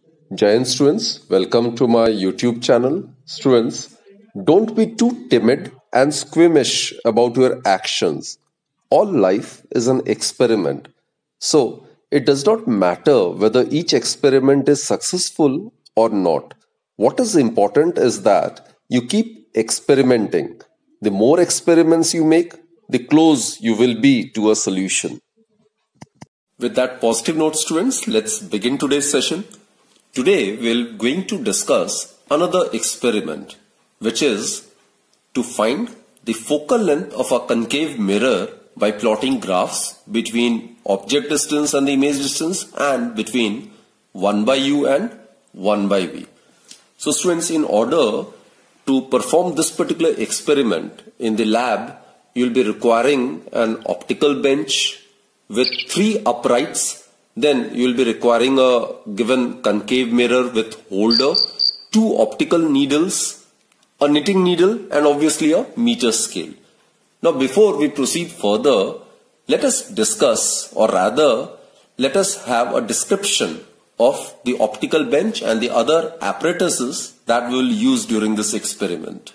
Giant students, welcome to my YouTube channel. Students, don't be too timid and squeamish about your actions. All life is an experiment. So, it does not matter whether each experiment is successful or not. What is important is that you keep experimenting. The more experiments you make, the closer you will be to a solution. With that positive note, students, let's begin today's session. Today we're going to discuss another experiment, which is to find the focal length of a concave mirror by plotting graphs between object distance and the image distance and between 1 by u and 1 by v. So students, in order to perform this particular experiment in the lab, you'll be requiring an optical bench with 3 uprights. Then you will be requiring a given concave mirror with holder, 2 optical needles, a knitting needle and obviously a meter scale. Now before we proceed further, let us discuss, or rather let us have a description of the optical bench and the other apparatuses that we will use during this experiment.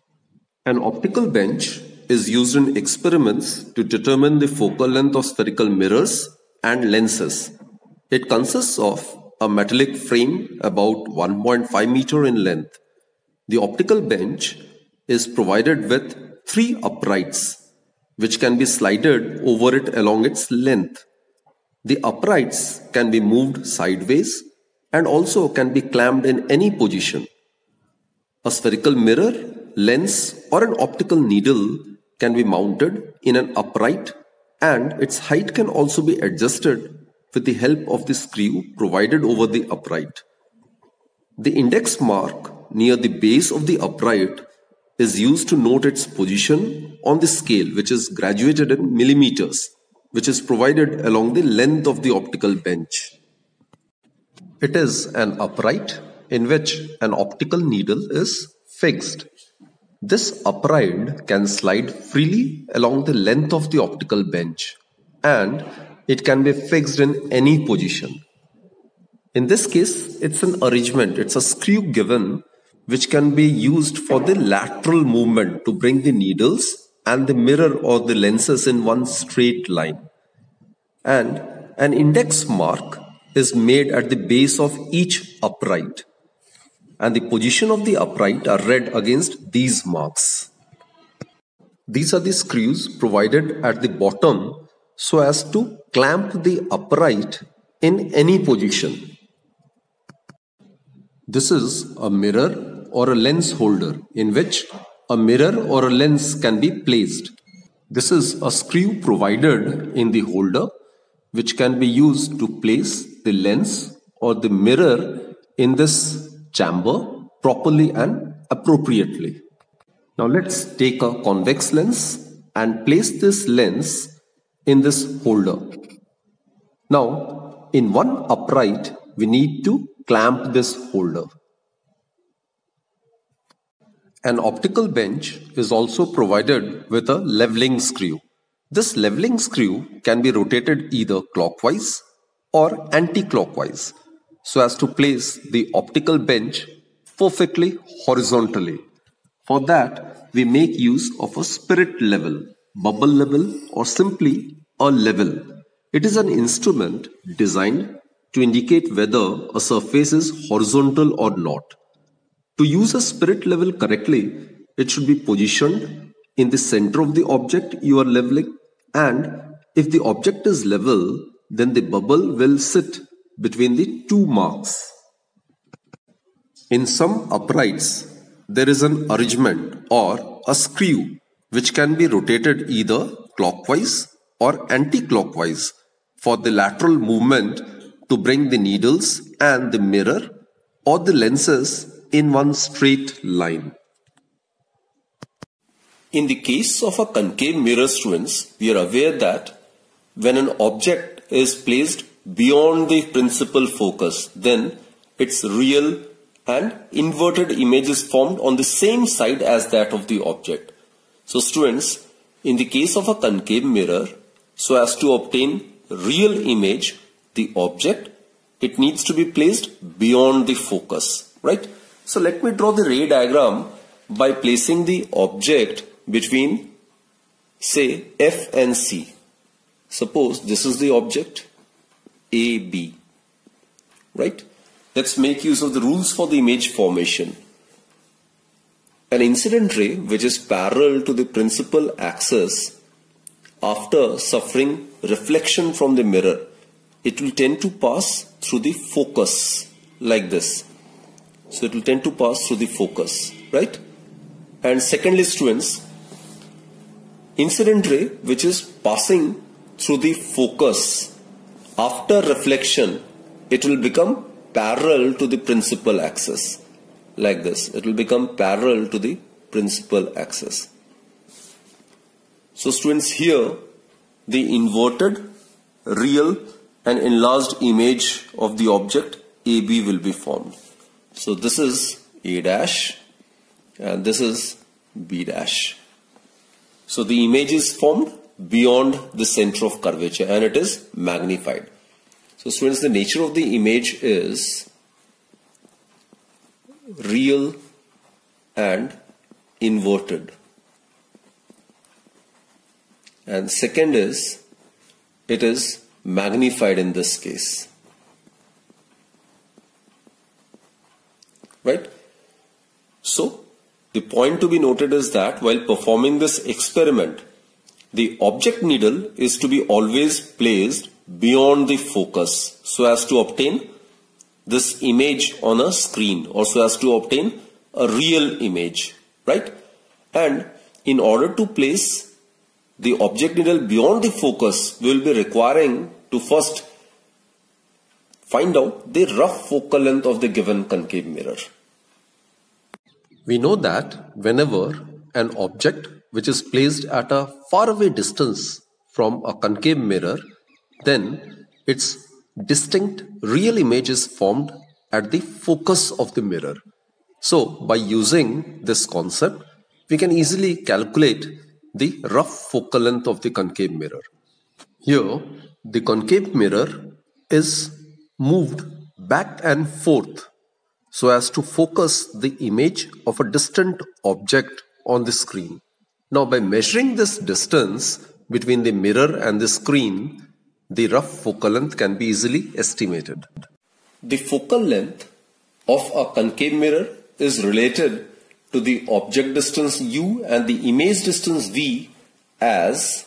An optical bench is used in experiments to determine the focal length of spherical mirrors and lenses. It consists of a metallic frame about 1.5 meter in length. The optical bench is provided with 3 uprights, which can be slided over it along its length. The uprights can be moved sideways and also can be clamped in any position. A spherical mirror, lens, or an optical needle can be mounted in an upright, and its height can also be adjusted with the help of the screw provided over the upright. The index mark near the base of the upright is used to note its position on the scale, which is graduated in millimeters, which is provided along the length of the optical bench. It is an upright in which an optical needle is fixed. This upright can slide freely along the length of the optical bench, and it can be fixed in any position. In this case, it's an arrangement, it's a screw given which can be used for the lateral movement to bring the needles and the mirror or the lenses in one straight line. And an index mark is made at the base of each upright, and the position of the upright are read against these marks. These are the screws provided at the bottom so as to clamp the upright in any position. This is a mirror or a lens holder in which a mirror or a lens can be placed. This is a screw provided in the holder which can be used to place the lens or the mirror in this chamber properly and appropriately. Now let's take a convex lens and place this lens in this holder. Now in one upright we need to clamp this holder. An optical bench is also provided with a leveling screw. This leveling screw can be rotated either clockwise or anti-clockwise so as to place the optical bench perfectly horizontally. For that, we make use of a spirit level, bubble level, or simply a level. It is an instrument designed to indicate whether a surface is horizontal or not. To use a spirit level correctly, it should be positioned in the center of the object you are leveling, and if the object is level, then the bubble will sit between the 2 marks. In some uprights, there is an arrangement or a screw which can be rotated either clockwise or anti-clockwise for the lateral movement to bring the needles and the mirror or the lenses in one straight line. In the case of a concave mirror, students, we are aware that when an object is placed beyond the principal focus, then its real and inverted image is formed on the same side as that of the object. So students, in the case of a concave mirror, so as to obtain real image, the object it needs to be placed beyond the focus, right? So let me draw the ray diagram by placing the object between, say, F and C. Suppose this is the object AB, right? Let's make use of the rules for the image formation. An incident ray which is parallel to the principal axis, after suffering reflection from the mirror, it will tend to pass through the focus like this. So it will tend to pass through the focus, right? And secondly, students, incident ray which is passing through the focus, after reflection, it will become parallel to the principal axis like this. It will become parallel to the principal axis. So students, here the inverted, real and enlarged image of the object AB will be formed. So this is A dash and this is B dash. So the image is formed beyond the center of curvature and it is magnified. So students, the nature of the image is real and inverted. And second is, it is magnified in this case. Right? So, the point to be noted is that while performing this experiment, the object needle is to be always placed beyond the focus so as to obtain this image on a screen or so as to obtain a real image, right? And in order to place the object needle beyond the focus, we will be requiring to first find out the rough focal length of the given concave mirror. We know that whenever an object which is placed at a faraway distance from a concave mirror, then its distinct real image is formed at the focus of the mirror. So by using this concept, we can easily calculate the rough focal length of the concave mirror. Here, the concave mirror is moved back and forth so as to focus the image of a distant object on the screen. Now, by measuring this distance between the mirror and the screen, the rough focal length can be easily estimated. The focal length of a concave mirror is related to the object distance u and the image distance v as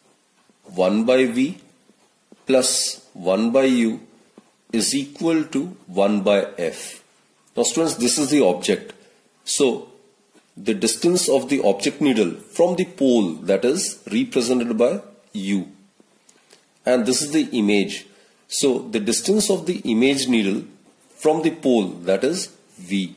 1 by v plus 1 by u is equal to 1 by f. Now students, this is the object. So the distance of the object needle from the pole, that is represented by u, and this is the image. So the distance of the image needle from the pole, that is v.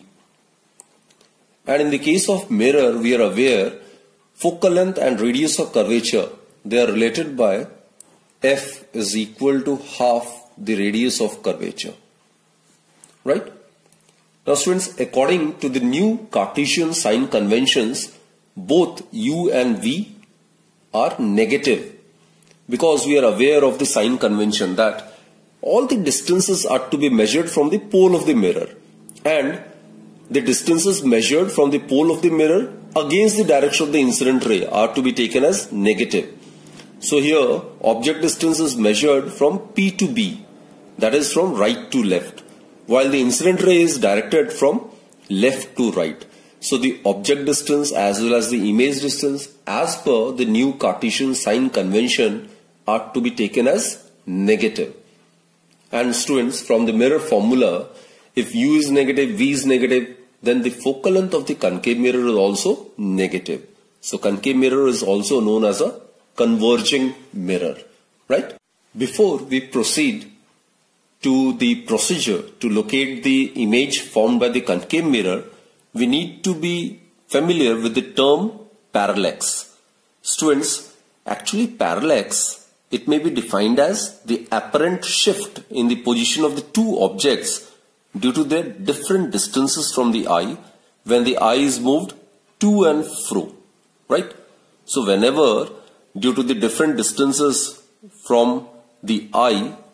And in the case of mirror, we are aware focal length and radius of curvature, they are related by f is equal to half the radius of curvature, right? Now students, according to the new Cartesian sign conventions, both u and v are negative, because we are aware of the sign convention that all the distances are to be measured from the pole of the mirror, and the distances measured from the pole of the mirror against the direction of the incident ray are to be taken as negative. So here object distance is measured from P to B, that is from right to left, while the incident ray is directed from left to right. So the object distance as well as the image distance as per the new Cartesian sign convention are to be taken as negative. And students, from the mirror formula, if u is negative, v is negative, then the focal length of the concave mirror is also negative. So concave mirror is also known as a converging mirror, right? Before we proceed to the procedure to locate the image formed by the concave mirror, we need to be familiar with the term parallax. Students, actually parallax, it may be defined as the apparent shift in the position of the two objects due to their different distances from the eye when the eye is moved to and fro, right? So whenever due to the different distances from the eye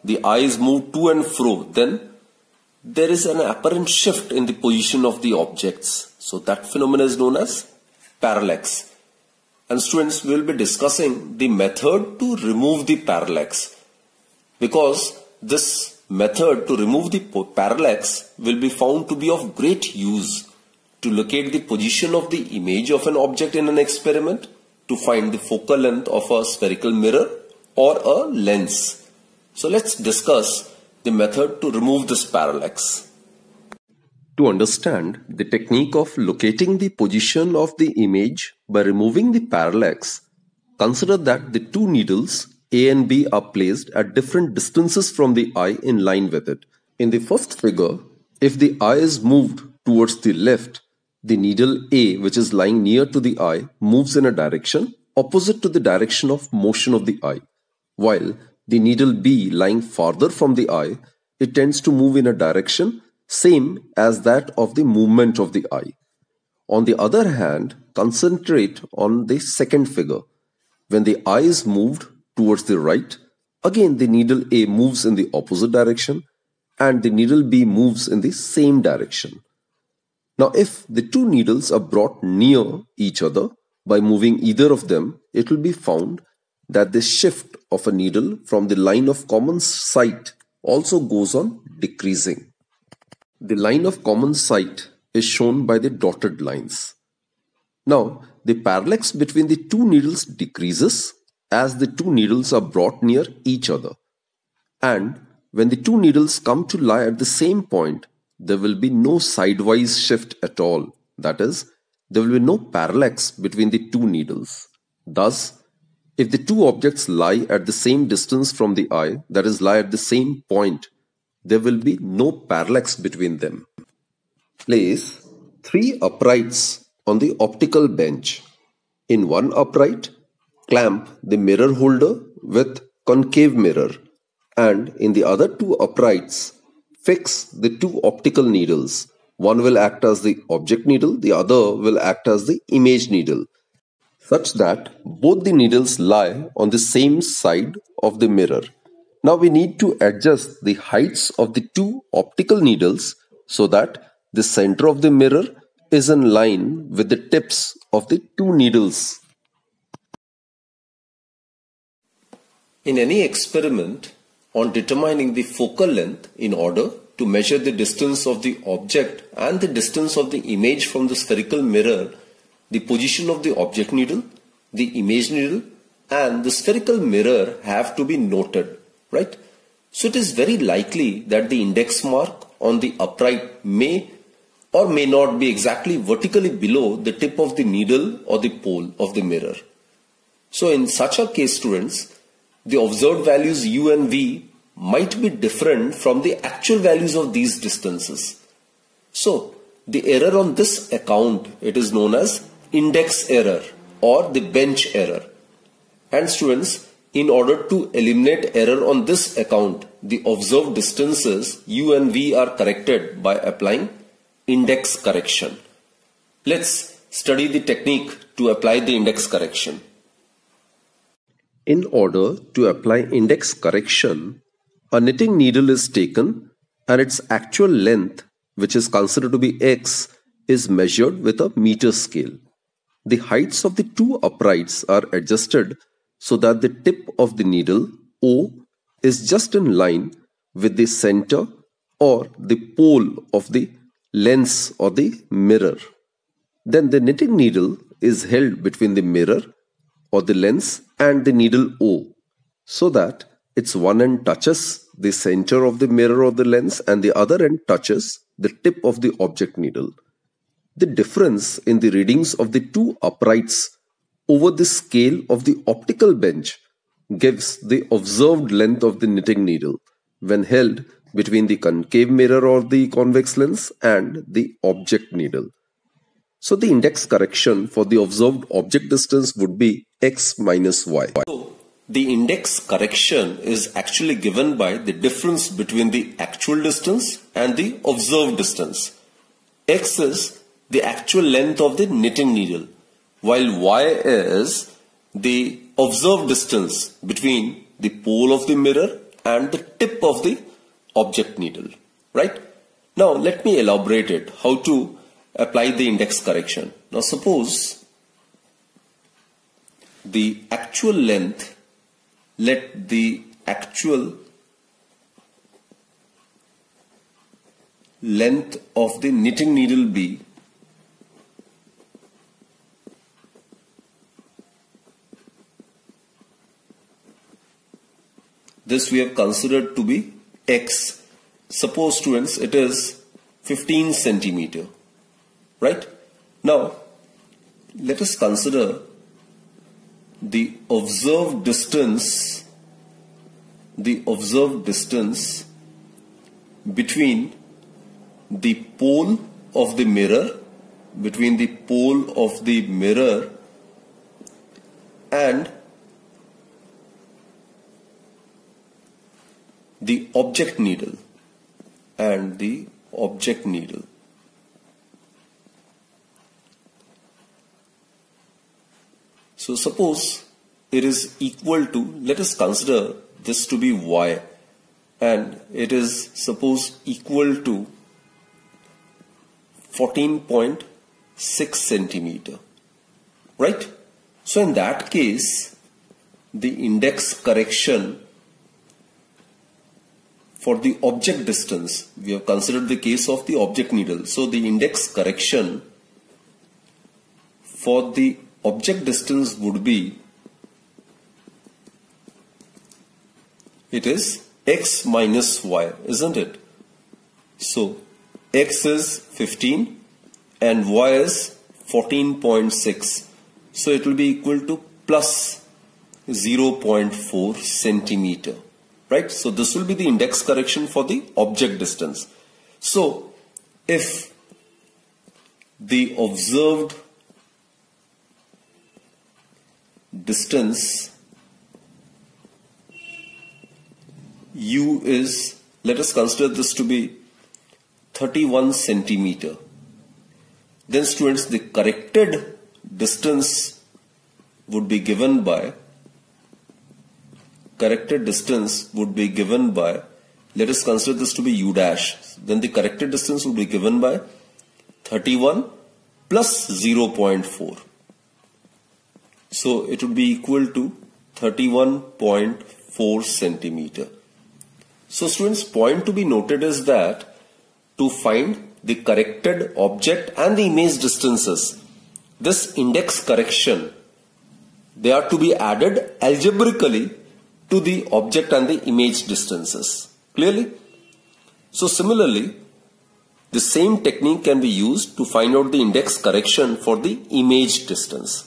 the eye is moved to and fro, then there is an apparent shift in the position of the objects. So that phenomenon is known as parallax. And students, we will be discussing the method to remove the parallax, because this method to remove the parallax will be found to be of great use to locate the position of the image of an object in an experiment, to find the focal length of a spherical mirror or a lens. So let's discuss the method to remove this parallax. To understand the technique of locating the position of the image by removing the parallax, consider that the two needles A and B are placed at different distances from the eye in line with it. In the first figure, if the eye is moved towards the left, the needle A, which is lying near to the eye, moves in a direction opposite to the direction of motion of the eye, while the needle B, lying farther from the eye, it tends to move in a direction same as that of the movement of the eye. On the other hand, concentrate on the second figure. When the eye is moved towards the right, again the needle A moves in the opposite direction and the needle B moves in the same direction. Now, if the two needles are brought near each other by moving either of them, it will be found that the shift of a needle from the line of common sight also goes on decreasing. The line of common sight is shown by the dotted lines. Now, the parallax between the two needles decreases as the two needles are brought near each other. And when the two needles come to lie at the same point, there will be no sidewise shift at all. That is, there will be no parallax between the two needles. Thus, if the two objects lie at the same distance from the eye, that is, lie at the same point, there will be no parallax between them. Place 3 uprights on the optical bench. In one upright, clamp the mirror holder with concave mirror, and in the other 2 uprights, fix the 2 optical needles. One will act as the object needle, the other will act as the image needle, such that both the needles lie on the same side of the mirror. Now we need to adjust the heights of the 2 optical needles so that the center of the mirror is in line with the tips of the 2 needles. In any experiment on determining the focal length in order to measure the distance of the object and the distance of the image from the spherical mirror, the position of the object needle, the image needle and the spherical mirror have to be noted, right? So it is very likely that the index mark on the upright may or may not be exactly vertically below the tip of the needle or the pole of the mirror. So in such a case, students, the observed values u and v might be different from the actual values of these distances. So the error on this account, it is known as index error or the bench error. And students, in order to eliminate error on this account, the observed distances u and v are corrected by applying index correction. Let's study the technique to apply the index correction. In order to apply index correction, a knitting needle is taken and its actual length, which is considered to be x, is measured with a meter scale. The heights of the 2 uprights are adjusted so that the tip of the needle O is just in line with the center or the pole of the lens or the mirror. Then the knitting needle is held between the mirror or the lens and the needle O, so that its one end touches the center of the mirror or the lens and the other end touches the tip of the object needle. The difference in the readings of the 2 uprights over the scale of the optical bench gives the observed length of the knitting needle when held between the concave mirror or the convex lens and the object needle. So the index correction for the observed object distance would be x minus y. So the index correction is actually given by the difference between the actual distance and the observed distance. X is the actual length of the knitting needle, while y is the observed distance between the pole of the mirror and the tip of the object needle, right? Now let me elaborate it, how to apply the index correction. Now suppose the actual length, let the actual length of the knitting needle be this we have considered to be X. Suppose students it is 15 centimeter, right? Now let us consider the observed distance between the pole of the mirror, and the object needle, So suppose it is equal to, let us consider this to be Y, and it is suppose equal to 14.6 centimeter, right? So in that case, the index correction for the object distance, we have considered the case of the object needle. So the index correction for the object distance would be, it is X minus Y, isn't it? So X is 15 and Y is 14.6. So it will be equal to plus 0.4 centimeter, right? So this will be the index correction for the object distance. So if the observed distance U is, let us consider this to be 31 centimeter, then students, the corrected distance would be given by, let us consider this to be U dash, then the corrected distance would be given by 31 plus 0.4. So it would be equal to 31.4 centimeter. So students, point to be noted is that to find the corrected object and the image distances, this index correction, they are to be added algebraically to the object and the image distances. Clearly? So similarly, the same technique can be used to find out the index correction for the image distance.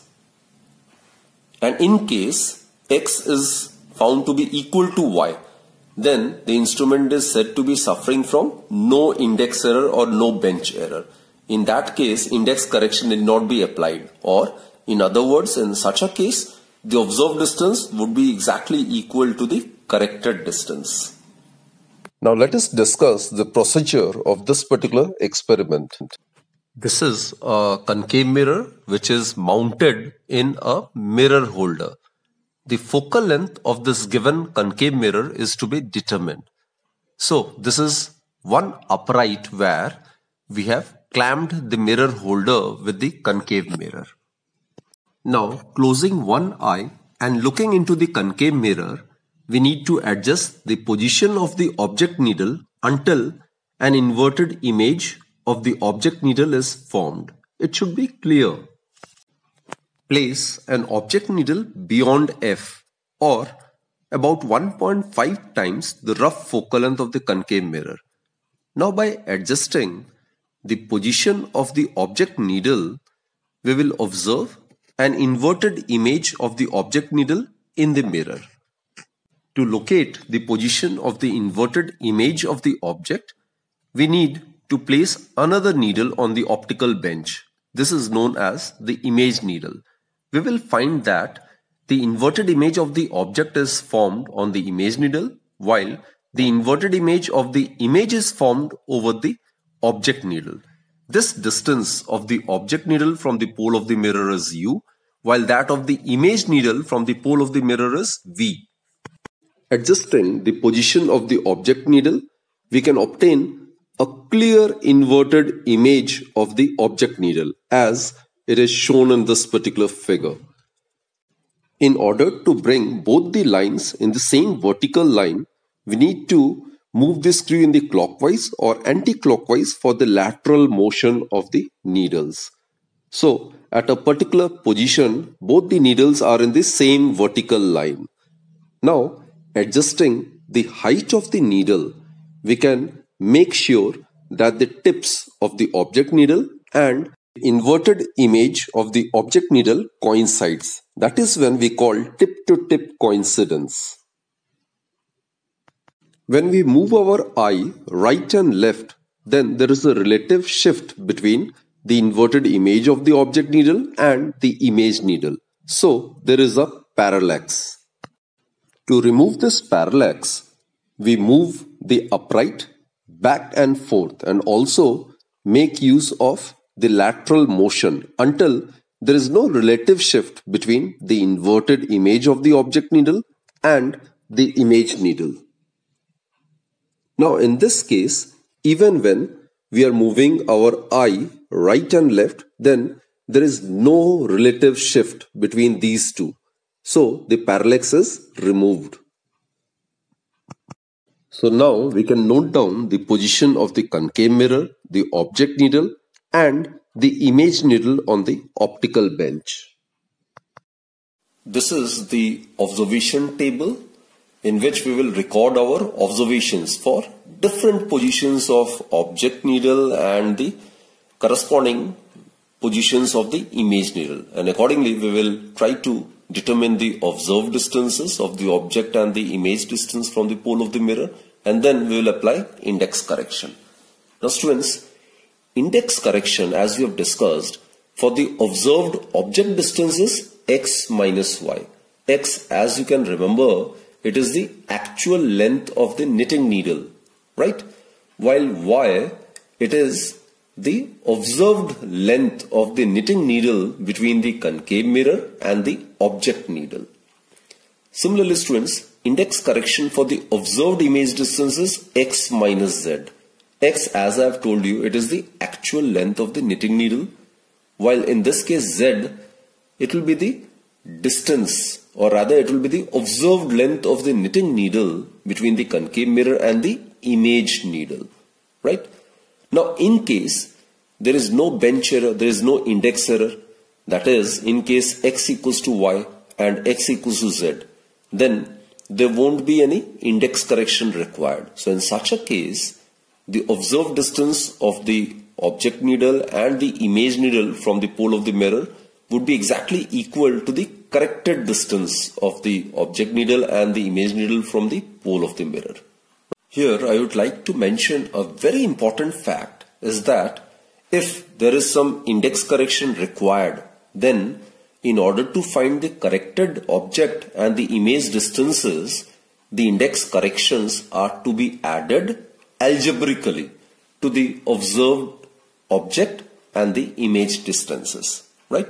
And in case X is found to be equal to Y, then the instrument is said to be suffering from no index error or no bench error. In that case, index correction need not be applied, or in other words, in such a case, the observed distance would be exactly equal to the corrected distance. Now let us discuss the procedure of this particular experiment. This is a concave mirror which is mounted in a mirror holder. The focal length of this given concave mirror is to be determined. So this is one upright where we have clamped the mirror holder with the concave mirror. Now closing one eye and looking into the concave mirror, we need to adjust the position of the object needle until an inverted image of the object needle is formed. It should be clear. Place an object needle beyond F, or about 1.5 times the rough focal length of the concave mirror. Now by adjusting the position of the object needle, we will observe an inverted image of the object needle in the mirror. To locate the position of the inverted image of the object, we need to place another needle on the optical bench. This is known as the image needle. We will find that the inverted image of the object is formed on the image needle, while the inverted image of the image is formed over the object needle. This distance of the object needle from the pole of the mirror is U, while that of the image needle from the pole of the mirror is V. Adjusting the position of the object needle, we can obtain a clear inverted image of the object needle as it is shown in this particular figure. In order to bring both the lines in the same vertical line, we need to move the screw in the clockwise or anti-clockwise for the lateral motion of the needles. So, at a particular position, both the needles are in the same vertical line. Now, adjusting the height of the needle, we can make sure that the tips of the object needle and inverted image of the object needle coincides. That is when we call tip-to-tip coincidence. When we move our eye right and left, then there is a relative shift between the inverted image of the object needle and the image needle. So there is a parallax. To remove this parallax, we move the upright back and forth and also make use of the lateral motion until there is no relative shift between the inverted image of the object needle and the image needle. Now in this case, even when we are moving our eye right and left, then there is no relative shift between these two. So the parallax is removed. So now we can note down the position of the concave mirror, the object needle and the image needle on the optical bench. This is the observation table in which we will record our observations for different positions of object needle and the corresponding positions of the image needle, and accordingly we will try to determine the observed distances of the object and the image distance from the pole of the mirror, and then we will apply index correction. Now students, index correction, as we have discussed, for the observed object distance is x minus y. X, as you can remember, it is the actual length of the knitting needle, right? While y, it is the observed length of the knitting needle between the concave mirror and the object needle. Similarly students, index correction for the observed image distance is x minus z. X, as I have told you, it is the actual length of the knitting needle, while in this case z, it will be the distance, or rather it will be the observed length of the knitting needle between the concave mirror and the image needle, right? Now in case there is no bench error, there is no index error, that is in case x equals to y and x equals to z, then there won't be any index correction required. So in such a case, the observed distance of the object needle and the image needle from the pole of the mirror would be exactly equal to the corrected distance of the object needle and the image needle from the pole of the mirror. Here I would like to mention a very important fact is that if there is some index correction required, then in order to find the corrected object and the image distances, the index corrections are to be added algebraically to the observed object and the image distances, right?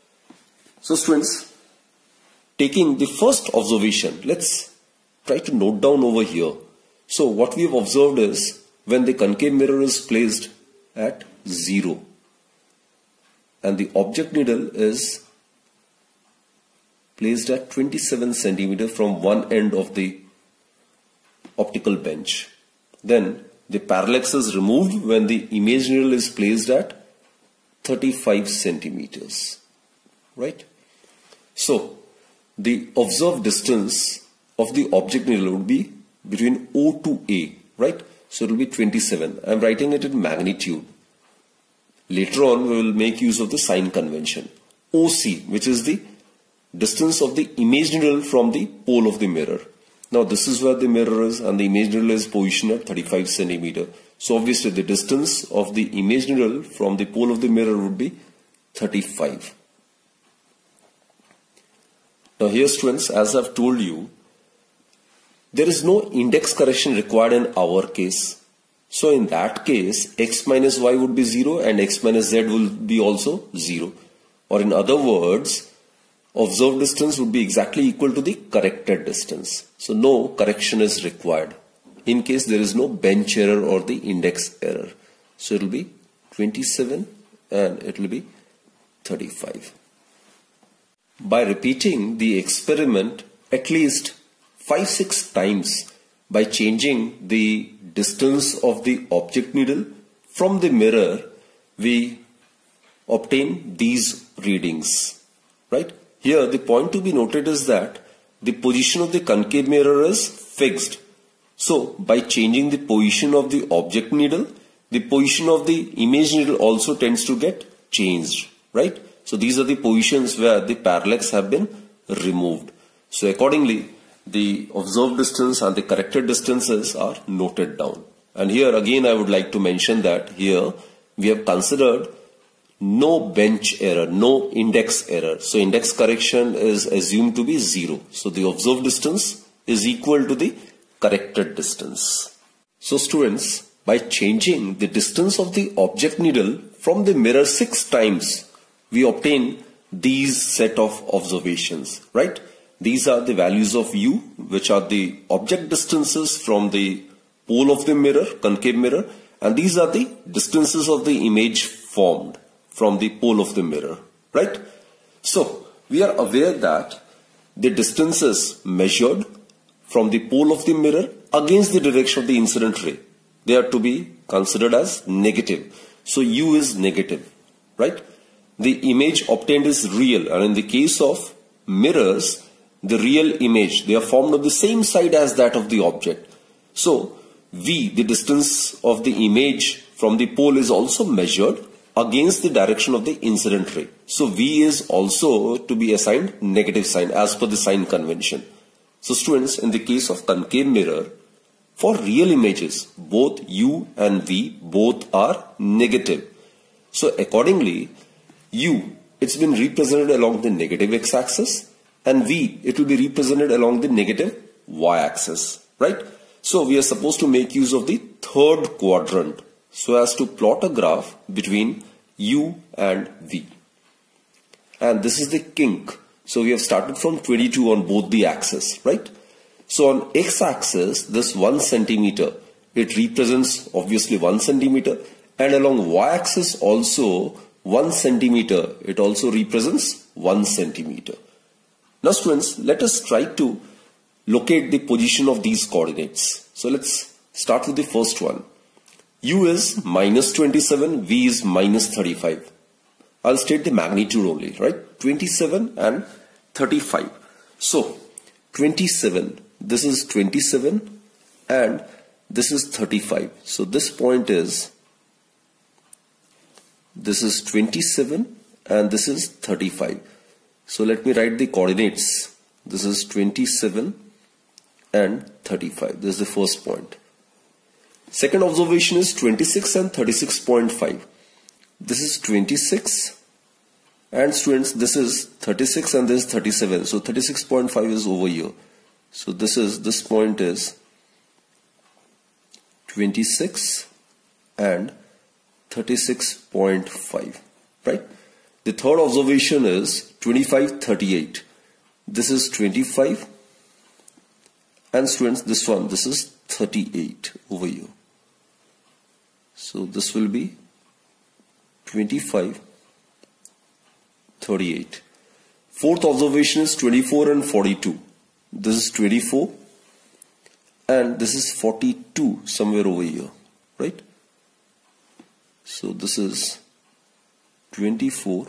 So students, taking the first observation, let's try to note down over here. So what we have observed is when the concave mirror is placed at 0 and the object needle is placed at 27 centimeter from one end of the optical bench. Then the parallax is removed when the image needle is placed at 35 centimeters, right? So the observed distance of the object needle would be between O to A, right? So it will be 27. I am writing it in magnitude. Later on we will make use of the sign convention. OC, which is the distance of the image needle from the pole of the mirror. Now this is where the mirror is and the image needle is positioned at 35 centimeter. So obviously the distance of the image needle from the pole of the mirror would be 35. Now here students, as I have told you, there is no index correction required in our case. So in that case, x minus y would be 0 and x minus z will be also 0. Or in other words, observed distance would be exactly equal to the corrected distance. So no correction is required in case there is no bench error or the index error. So it will be 27 and it will be 35. By repeating the experiment at least 5-6 times by changing the distance of the object needle from the mirror, we obtain these readings, right? Here the point to be noted is that the position of the concave mirror is fixed. So by changing the position of the object needle, the position of the image needle also tends to get changed, right? So these are the positions where the parallax have been removed. So accordingly, the observed distance and the corrected distances are noted down. And here again I would like to mention that here we have considered no bench error, no index error. So index correction is assumed to be 0. So the observed distance is equal to the corrected distance. So students, by changing the distance of the object needle from the mirror 6 times, we obtain these set of observations, right? These are the values of u, which are the object distances from the pole of the mirror, concave mirror, and these are the distances of the image formed from the pole of the mirror, right? So we are aware that the distances measured from the pole of the mirror against the direction of the incident ray, they are to be considered as negative. So u is negative, right? The image obtained is real, and in the case of mirrors, the real image, they are formed on the same side as that of the object. So v, the distance of the image from the pole, is also measured against the direction of the incident ray. So v is also to be assigned negative sign as per the sign convention. So students, in the case of concave mirror, for real images, both u and v both are negative. So accordingly, u, it's been represented along the negative x-axis, and v, it will be represented along the negative y-axis, right? So we are supposed to make use of the third quadrant so as to plot a graph between u and v. And this is the kink. So we have started from 22 on both the axes, right? So on x-axis, this 1 centimeter, it represents obviously 1 centimeter, and along y-axis also 1 centimeter, it also represents 1 centimeter. Now students, let us try to locate the position of these coordinates. So let's start with the first one. U is minus 27, V is minus 35. I'll state the magnitude only, right? 27 and 35. So 27, this is 27 and this is 35. So this point is, this is 27 and this is 35. So let me write the coordinates. This is 27 and 35. This is the first point. Second observation is 26 and 36.5. This is 26 and students, this is 36 and this is 37. So 36.5 is over here. So this point is 26 and 36.5, right? The third observation is 25, 38. This is 25 and students, this one, this is 38 over here. So this will be 25, 38. Fourth observation is 24 and 42. This is 24 and this is 42 somewhere over here, right? So this is 24,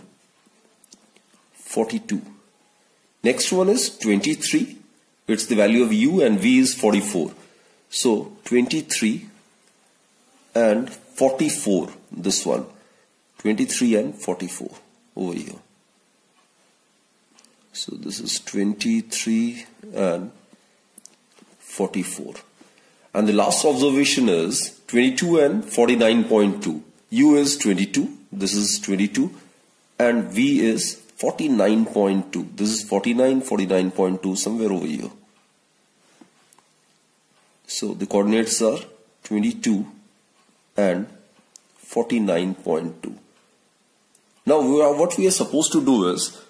42. Next one is 23. It's the value of u and v is 44. So 23 and 44, this one. 23 and 44 over here. So this is 23 and 44. And the last observation is 22 and 49.2. U is 22, this is 22, and V is 49.2. This is 49, 49.2, somewhere over here. So the coordinates are 22 and 49.2. Now what we are supposed to do is,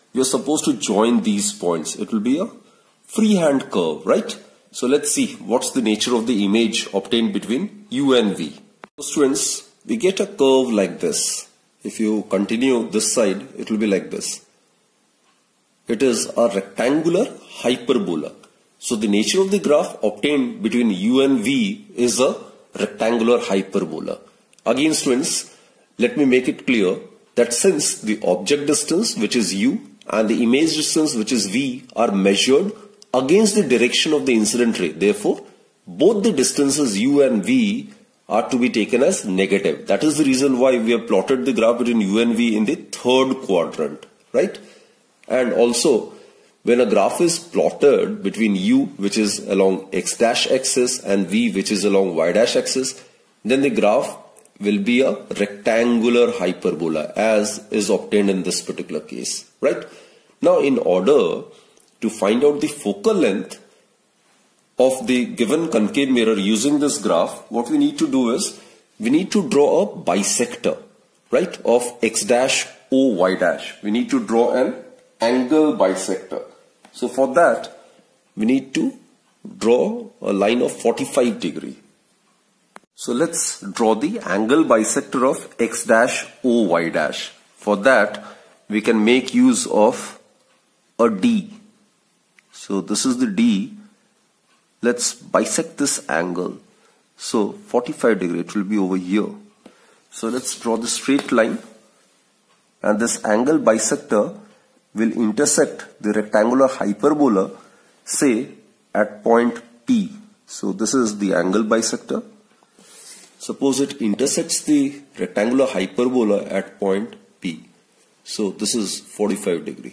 we are supposed to join these points. It will be a freehand curve, right? So let's see what's the nature of the image obtained between U and V. So students, we get a curve like this. If you continue this side, it will be like this. It is a rectangular hyperbola. So the nature of the graph obtained between U and V is a rectangular hyperbola. Again students, let me make it clear that since the object distance, which is U, and the image distance, which is V, are measured against the direction of the incident ray, therefore both the distances U and V are to be taken as negative. That is the reason why we have plotted the graph between U and V in the third quadrant, right? And also, when a graph is plotted between U, which is along x dash axis, and V, which is along y dash axis, then the graph will be a rectangular hyperbola, as is obtained in this particular case, right? Now, in order to find out the focal length of the given concave mirror using this graph, what we need to do is, we need to draw a bisector, right, of x dash O y dash. We need to draw an angle bisector. So for that, we need to draw a line of 45 degree. So let's draw the angle bisector of x dash O y dash. For that, we can make use of a D. So this is the D. Let's bisect this angle. So 45 degree, it will be over here. So let's draw the straight line, and this angle bisector will intersect the rectangular hyperbola, say at point P. So this is the angle bisector. Suppose it intersects the rectangular hyperbola at point P. So this is 45 degree.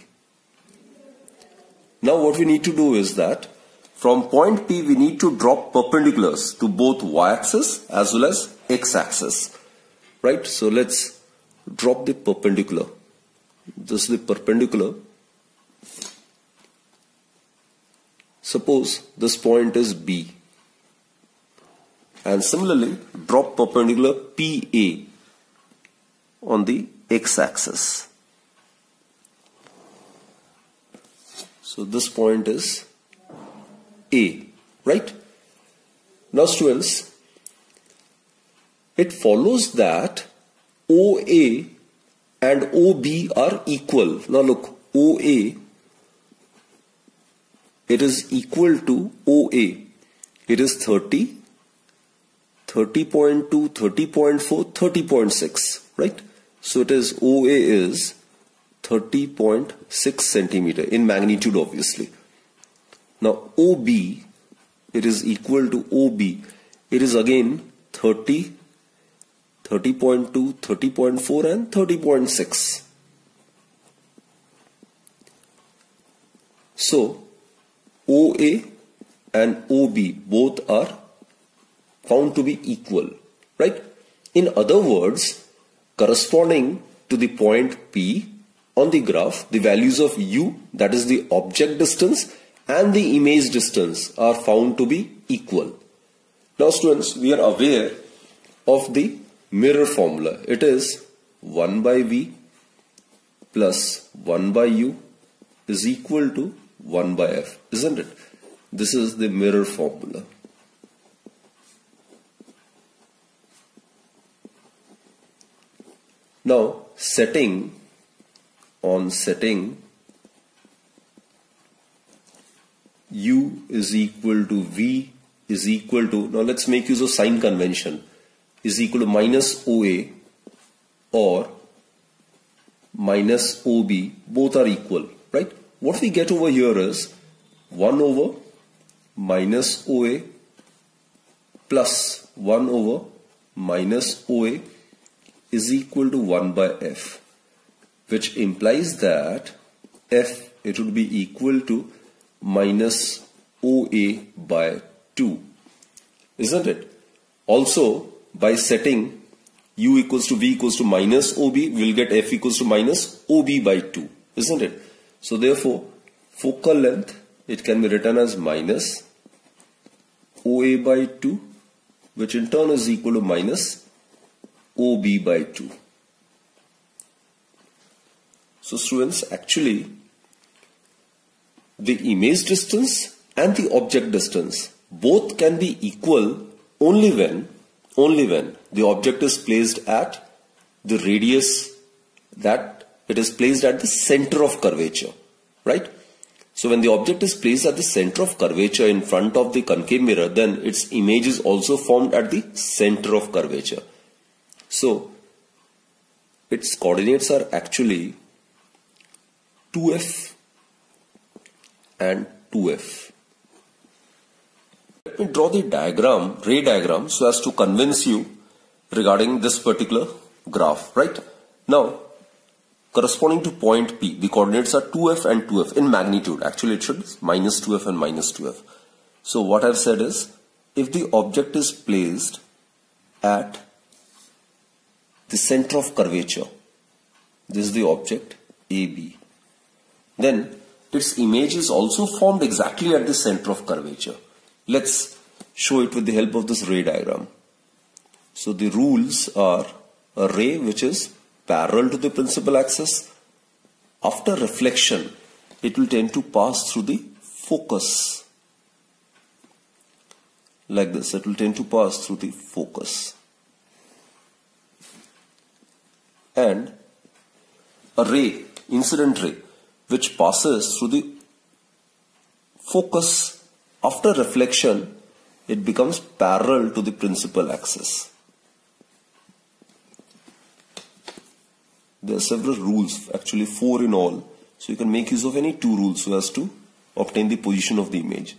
Now what we need to do is that from point P we need to drop perpendiculars to both y-axis as well as x-axis, right? So let's drop the perpendicular. This is the perpendicular. Suppose this point is B, and similarly drop perpendicular PA on the x-axis. So this point is A, right? Now students, it follows that OA and OB are equal. Now look, OA, it is equal to OA. It is 30, 30.2, 30.4, 30.6, right? So it is OA is 30.6 centimeter in magnitude, obviously. Now OB, it is equal to OB. It is again 30, 30.2, 30.4 and 30.6. So OA and OB both are found to be equal, right? In other words, corresponding to the point P on the graph, the values of U, that is the object distance, and the image distance are found to be equal. Now students, we are aware of the mirror formula. It is 1 by V plus 1 by U is equal to 1 by F, isn't it? This is the mirror formula. Now setting U is equal to V is equal to, now let's make use of sign convention, is equal to minus OA or minus OB, both are equal, right? What we get over here is 1 over minus OA plus 1 over minus OA is equal to 1 by F, which implies that F, it would be equal to minus OA by 2, isn't it? Also, by setting U equals to V equals to minus OB, we will get F equals to minus OB by 2, isn't it? So therefore, focal length, it can be written as minus OA by 2, which in turn is equal to minus OB by 2. So students, actually the image distance and the object distance both can be equal only when the object is placed at the radius that it is placed at the center of curvature, right? So when the object is placed at the center of curvature in front of the concave mirror, then its image is also formed at the center of curvature. So its coordinates are actually 2f and 2f. Let me draw the diagram, ray diagram, so as to convince you regarding this particular graph, right? Now, corresponding to point P, the coordinates are 2f and 2f in magnitude. Actually, it should be minus 2f and minus 2f. So what I've said is, if the object is placed at the center of curvature, this is the object AB, then its image is also formed exactly at the center of curvature. Let's show it with the help of this ray diagram. So the rules are a ray which is parallel to the principal axis. After reflection, it will tend to pass through the focus. Like this, it will tend to pass through the focus. And a ray, incident ray, which passes through the focus after reflection, it becomes parallel to the principal axis. There are several rules, actually 4 in all. So you can make use of any 2 rules so as to obtain the position of the image.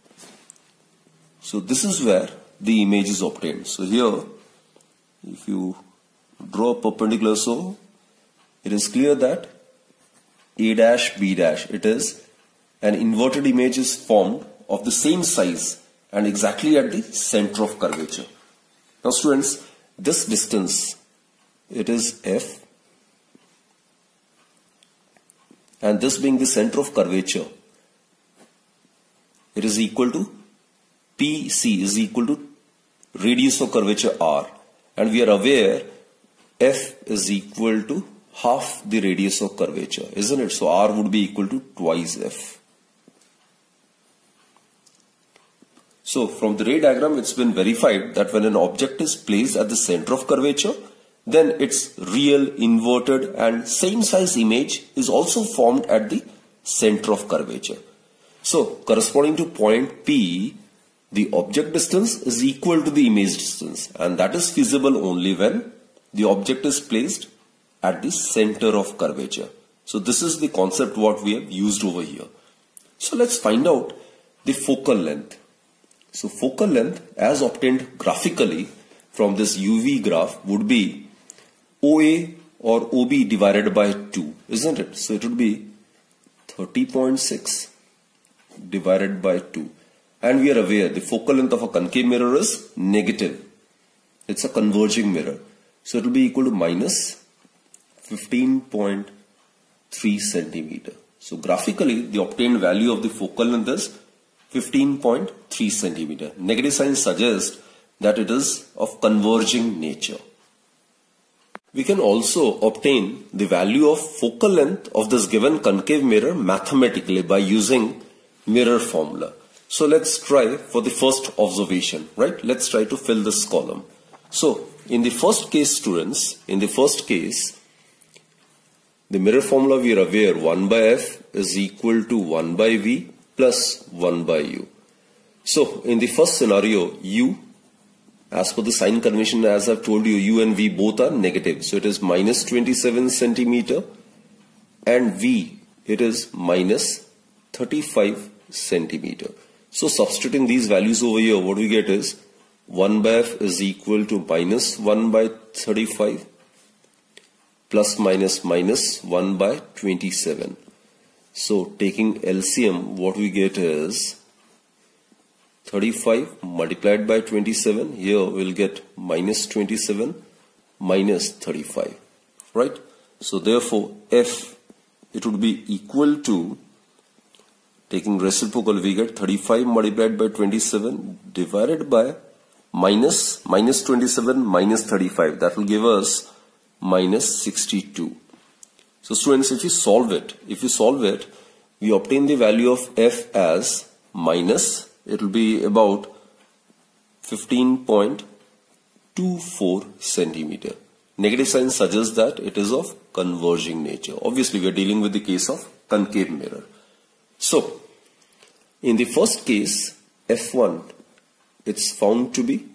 So this is where the image is obtained. So here, if you draw a perpendicular, so it is clear that A dash, B dash, it is an inverted image is formed of the same size and exactly at the center of curvature. Now students, this distance, it is F, and this being the center of curvature, it is equal to PC is equal to radius of curvature R, and we are aware F is equal to half the radius of curvature, isn't it? So R would be equal to twice F. So from the ray diagram, it's been verified that when an object is placed at the center of curvature, then its real, inverted and same size image is also formed at the center of curvature. So corresponding to point P, the object distance is equal to the image distance, and that is feasible only when the object is placed at the center of curvature. So this is the concept what we have used over here. So let's find out the focal length. So focal length as obtained graphically from this UV graph would be OA or OB divided by 2, isn't it? So it would be 30.6 divided by 2. And we are aware the focal length of a concave mirror is negative. It's a converging mirror. So it will be equal to minus 15.3 centimeter. So graphically the obtained value of the focal length is 15.3 centimeter. Negative sign suggests that it is of converging nature. We can also obtain the value of focal length of this given concave mirror mathematically by using mirror formula. So let's try for the first observation, right? Let's try to fill this column. So in the first case, students, in the first case, the mirror formula we are aware 1 by F is equal to 1 by V plus 1 by U. So in the first scenario, U, as per the sign convention, as I've told you, U and V both are negative. So it is minus 27 centimeter, and V, it is minus 35 centimeter. So substituting these values over here, what we get is 1 by F is equal to minus 1 by 35 plus minus minus 1 by 27. So taking LCM, what we get is 35 multiplied by 27. Here we'll get minus 27 minus 35, right? So therefore F, it would be equal to, taking reciprocal, we get 35 multiplied by 27 divided by minus 27 minus 35. That will give us minus 62. So students, if you solve it, we obtain the value of f as minus, it will be about 15.24 centimeter. Negative sign suggests that it is of converging nature. Obviously, we are dealing with the case of concave mirror. So, in the first case, f1, it's found to be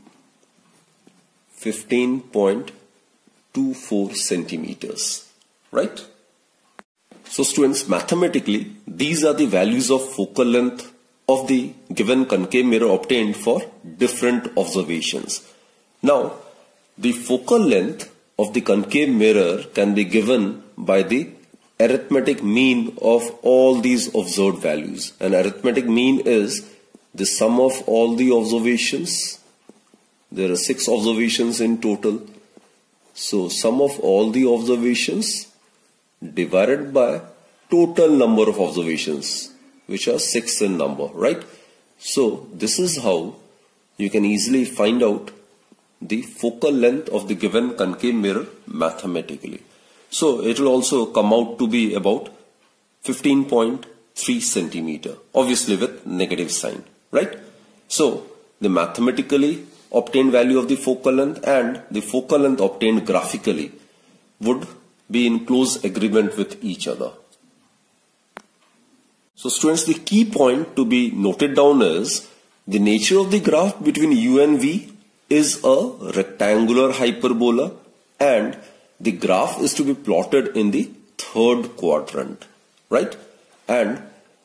15.24 centimeters, right? So students, mathematically, these are the values of focal length of the given concave mirror obtained for different observations. Now, the focal length of the concave mirror can be given by the arithmetic mean of all these observed values. And arithmetic mean is the sum of all the observations. There are 6 observations in total. So sum of all the observations divided by total number of observations, which are 6 in number, right? So this is how you can easily find out the focal length of the given concave mirror mathematically. So it will also come out to be about 15.3 centimeter, obviously with negative sign, right? So the mathematically obtained value of the focal length and the focal length obtained graphically would be in close agreement with each other. So students, the key point to be noted down is the nature of the graph between u and v is a rectangular hyperbola, and the graph is to be plotted in the third quadrant, right? And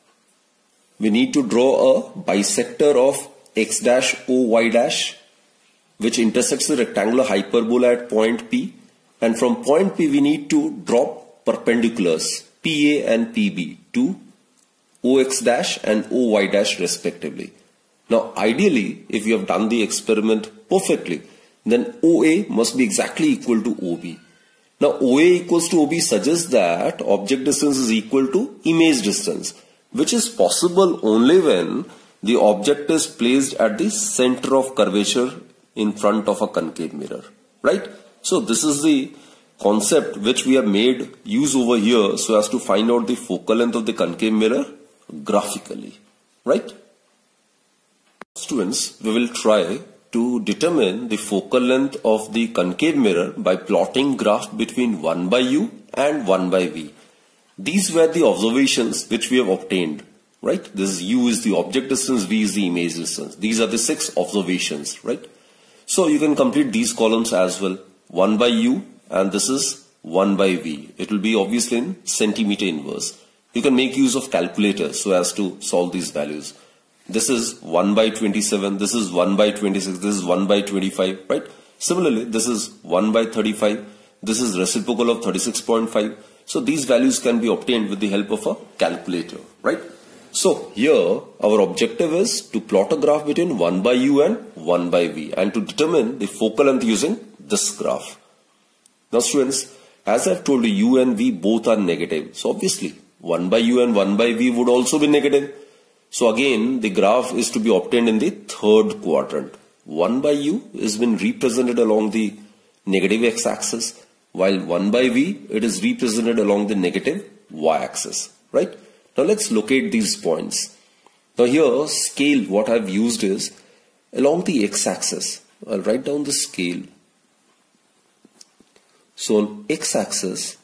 we need to draw a bisector of x dash o y dash, which intersects the rectangular hyperbola at point P, and from point P we need to drop perpendiculars PA and PB to OX dash and OY dash respectively. Now ideally, if you have done the experiment perfectly, then OA must be exactly equal to OB. Now OA equals to OB suggests that object distance is equal to image distance, which is possible only when the object is placed at the center of curvature in front of a concave mirror, right? So this is the concept which we have made use over here so as to find out the focal length of the concave mirror graphically, right? Students, we will try to determine the focal length of the concave mirror by plotting graph between 1 by u and 1 by v. These were the observations which we have obtained, right? This u is the object distance, v is the image distance. These are the 6 observations, right? So you can complete these columns as well. 1 by u and this is 1 by v. It will be obviously in centimeter inverse. You can make use of calculator so as to solve these values. This is 1 by 27, this is 1 by 26, this is 1 by 25, right? Similarly, this is 1 by 35, this is reciprocal of 36.5. So these values can be obtained with the help of a calculator, right? So here our objective is to plot a graph between 1 by u and 1 by v and to determine the focal length using this graph. Now students, as I've told you, u and v both are negative. So obviously 1 by u and 1 by v would also be negative. So again, the graph is to be obtained in the third quadrant. 1 by u is been represented along the negative x-axis, while 1 by v, it is represented along the negative y-axis, right? Now let's locate these points. Now here, scale, what I've used is along the x-axis. I'll write down the scale. So on x-axis,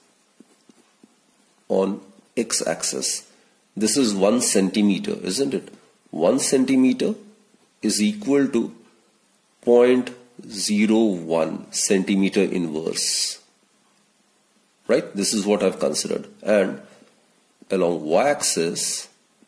this is 1 centimeter, isn't it? 1 centimeter is equal to 0.01 centimeter inverse, right? This is what I've considered. And along y-axis,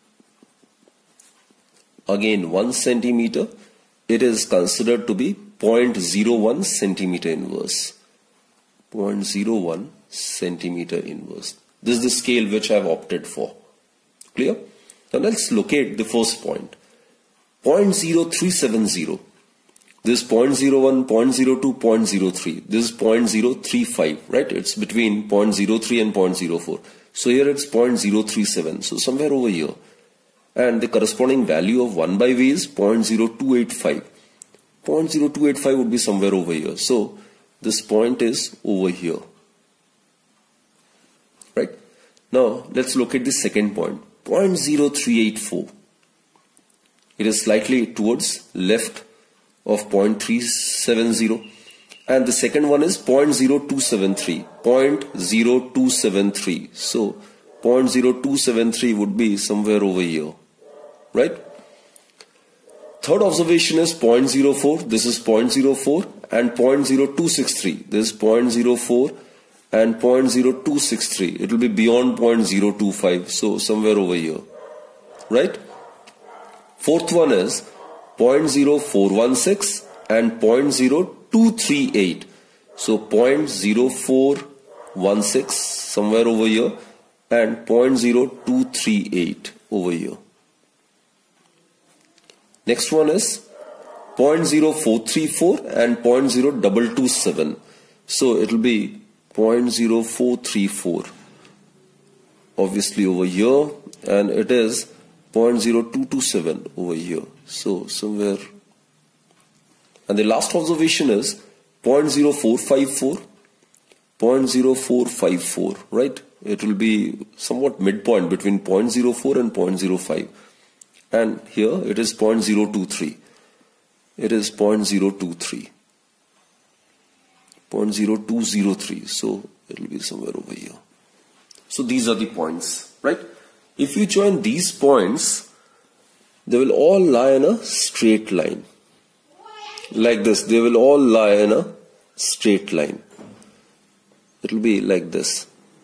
again 1 centimeter, it is considered to be 0.01 centimeter inverse. 0.01 centimeter inverse. This is the scale which I have opted for. Clear? Now let's locate the first point. 0.0370. This is 0.01, 0.02, 0.03. This is 0.035, right? It's between 0.03 and 0.04. So here it's 0.037. So somewhere over here. And the corresponding value of 1 by v is 0.0285. 0.0285 would be somewhere over here. So this point is over here. Right? Now let's locate the second point. 0.0384. It is slightly towards left of 0.370. And the second one is 0.0273. 0.0273. So 0.0273 would be somewhere over here. Right? Third observation is 0.04. This is 0.04 and 0.0263. This is 0.04 and 0.0263. It will be beyond 0.025. So somewhere over here. Right? Fourth one is 0.0416 and 0.0238. So 0.0416 somewhere over here and 0.0238 over here. Next one is 0.0434 and 0.0227. So it will be 0.0434 obviously over here, and it is 0.0227 over here. So somewhere. And the last observation is 0.0454. 0.0454, right? It will be somewhat midpoint between 0.04 and 0.05. And here it is 0.023. It is 0.023. 0.0203. So it will be somewhere over here. So these are the points, right? If you join these points, they will all lie in a straight line. Like this, they will all lie in a straight line. It will be like this.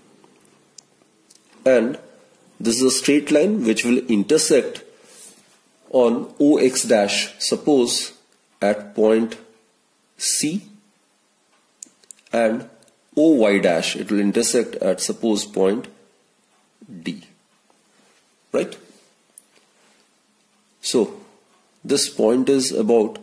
And this is a straight line which will intersect on OX dash, suppose at point C, and OY dash, it will intersect at suppose point D. Right? So this point is about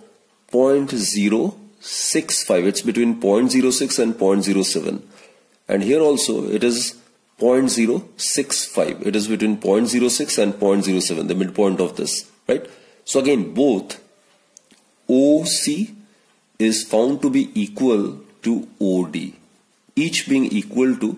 0.065. It's between 0.06 and 0.07. And here also it is 0.065. It is between 0.06 and 0.07, the midpoint of this. Right? So again, both OC is found to be equal to OD, each being equal to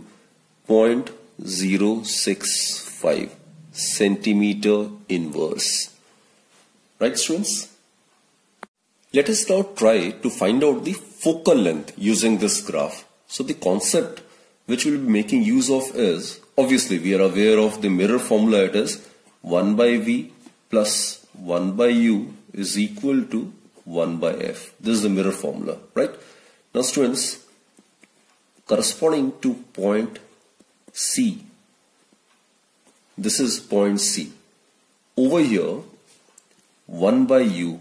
0.065 centimeter inverse. Right, students? Let us now try to find out the focal length using this graph. So the concept which we will be making use of is, obviously we are aware of the mirror formula. It is 1 by V plus 1 by U is equal to 1 by F. This is the mirror formula, right? Now students, corresponding to point C, this is point C. Over here, 1 by U,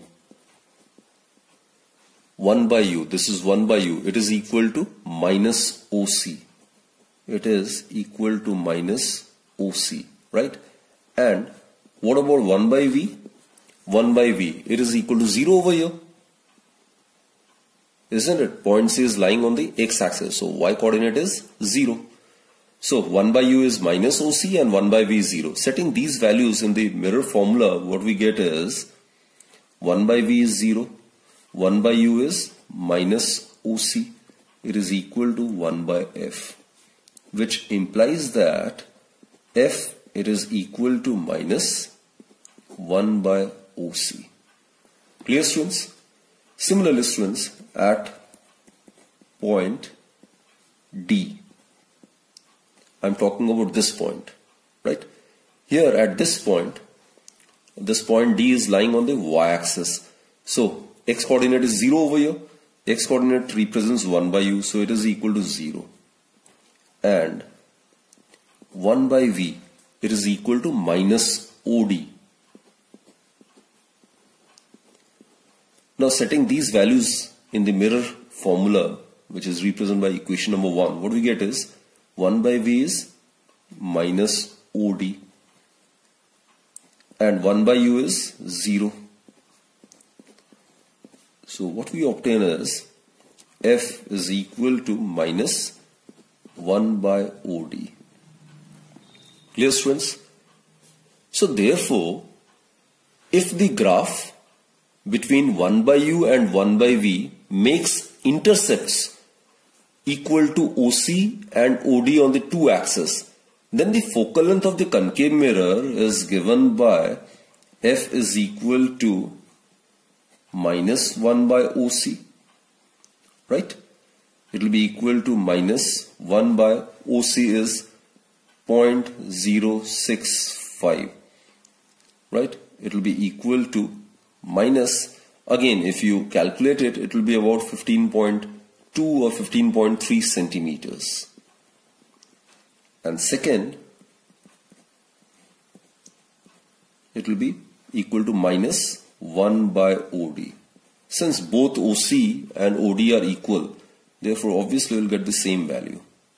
this is 1 by U, it is equal to minus OC. It is equal to minus OC, right? And what about 1 by V? 1 by V, it is equal to 0 over here. Isn't it? Point C is lying on the x-axis, so y coordinate is 0. So 1 by U is minus OC and 1 by V is 0. Setting these values in the mirror formula, what we get is 1 by V is 0, 1 by U is minus OC. It is equal to 1 by F, which implies that F, it is equal to minus 1 by OC. Clear, students? Similarly, students, at point D, I'm talking about this point, right? Here at this point D is lying on the y-axis. So x coordinate is 0 over here. X coordinate represents 1 by U, so it is equal to 0. And 1 by V, it is equal to minus OD. Now setting these values in the mirror formula, which is represented by equation number 1, what we get is 1 by V is minus OD and 1 by U is 0. So what we obtain is F is equal to minus 1 by OD. Clear, students? So therefore, if the graph between 1 by U and 1 by V makes intercepts equal to OC and OD on the two axes, then the focal length of the concave mirror is given by f is equal to minus 1 by OC, right? It will be equal to minus 1 by OC is 0.065, right? It will be equal to minus, again if you calculate it, it will be about 15.2 or 15.3 centimeters. And second, it will be equal to minus 1 by OD. Since both OC and OD are equal, therefore obviously we will get the same value.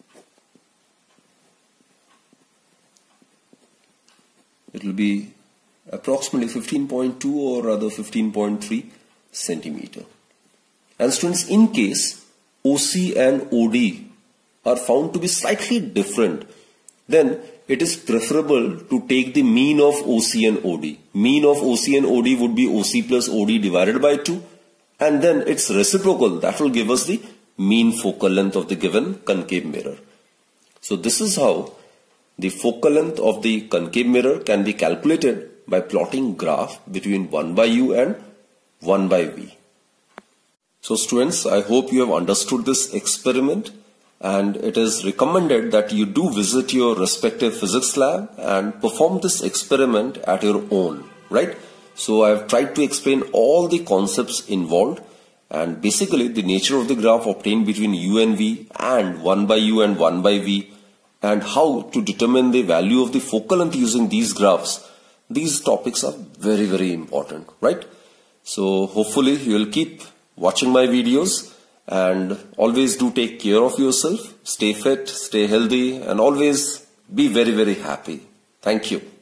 It will be approximately 15.2 or rather 15.3 centimeter. And students, in case OC and OD are found to be slightly different, then it is preferable to take the mean of OC and OD. Mean of OC and OD would be OC plus OD divided by 2, and then its reciprocal, that will give us the mean focal length of the given concave mirror. So this is how the focal length of the concave mirror can be calculated by plotting graph between 1 by U and 1 by V. So students, I hope you have understood this experiment, and it is recommended that you do visit your respective physics lab and perform this experiment at your own, right? So I have tried to explain all the concepts involved, and basically the nature of the graph obtained between U and V and 1 by U and 1 by V, and how to determine the value of the focal length using these graphs. These topics are very, very important, right? So hopefully you will keep watching my videos, and always do take care of yourself. Stay fit, stay healthy, and always be very, very happy. Thank you.